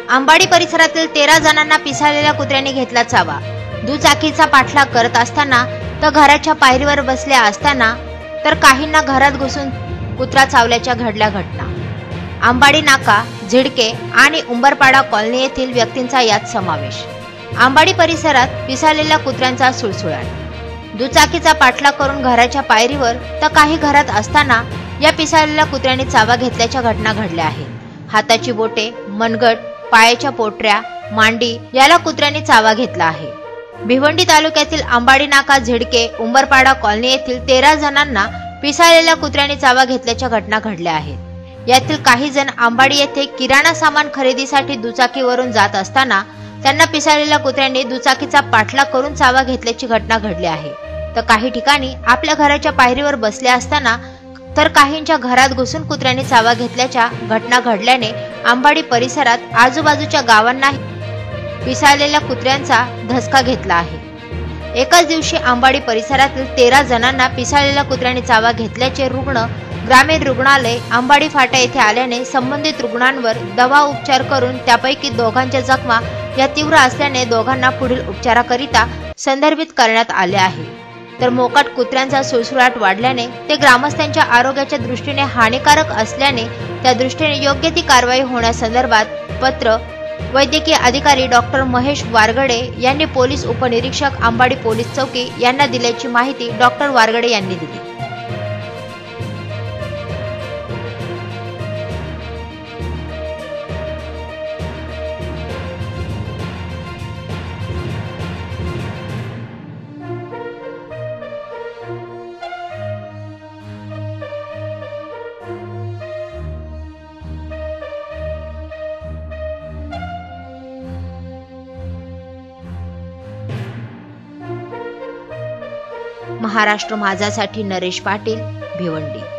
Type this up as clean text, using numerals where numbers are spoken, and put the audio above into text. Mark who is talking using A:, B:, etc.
A: आंबाडी परिसरातील 13 जणांना पिसाळलेल्या कुत्र्यांनी घेतला चावा। दुचाकीचा पाठलाग करत असताना तर घराच्या पायरीवर बसल्या असताना तर काहींना घरात घुसून कुत्रा चावल्याच्या घडल्या घटना। आंबाडी नाका, झिडके आणि उंबरपाडा कॉलनी येथील व्यक्तींचा यात समावेश। आंबाडी परिसरात पिसाळलेल्या कुत्र्यांचा सुळसुळाट। दुचाकीचा पाठलाग करून घराच्या पायरीवर तर काही घरात असताना या पिसाळलेल्या कुत्र्यांनी चावा घेतल्याच्या घटना घडल्या आहेत। हाताची बोटे, मनगट, पायाच्या पोटऱ्या, मांडी याला कुत्र्यांनी चावा घेतला आहे। भिवंडी तालुक्यातील आंबाडी नाका, झिडके, उंबरपाडा कॉलनी येथील 13 जणांना पिसाळलेल्या कुत्र्यांनी चावा घेतल्याच्या घटना घडल्या आहेत। यातील काही जण आंबाडी येथे किराणा सामान खरेदीसाठी दुचाकीवरून जात असताना त्यांना पिसाळलेल्या कुत्र्यांनी दुचाकीचा पाठलाग करून चावा घेतल्याची घटना घडली आहे। तर काही ठिकाणी आपल्या घराच्या पायरीवर बसले असताना तर काहींच्या घरात घुसून कुत्र्यांनी चावा घेतल्याच्या घटना घडल्याने आंबाडी परिसरात आजूबाजूच्या गावांना पिसाळलेल्या कुत्र्यांचा धसका घेतला आहे। एकाच दिवशी आंबाडी परिसरातील 13 जणांना पिसाळलेल्या कुत्र्यांनी चावा घेतल्याचे रुग्ण ग्रामीण रुग्णालय आंबाडी फाटा येथे आल्याने संबंधित रुग्णांवर दवा उपचार करून त्यापैकी दोघांच्या जखमा या तीव्र असल्याने दोघांना पुढील उपचाराकरिता संदर्भित करण्यात आले आहे। तर मोकाट कुत्र्यांचा सुळसुळाट वाढल्याने ते ग्रामस्थांच्या आरोग्याच्या दृष्टीने हानिकारक असल्याने त्या दृष्टीने योग्य ती कारवाई होण्यासंदर्भात पत्र वैद्यकीय अधिकारी डॉक्टर महेश वारगडे यांनी पोलीस उपनिरीक्षक आंबाडी पोलीस चौकी यांना दिल्याची माहिती डॉक्टर वारगडे यांनी दिली। महाराष्ट्र माझासाठी नरेश पाटील, भिवंडी।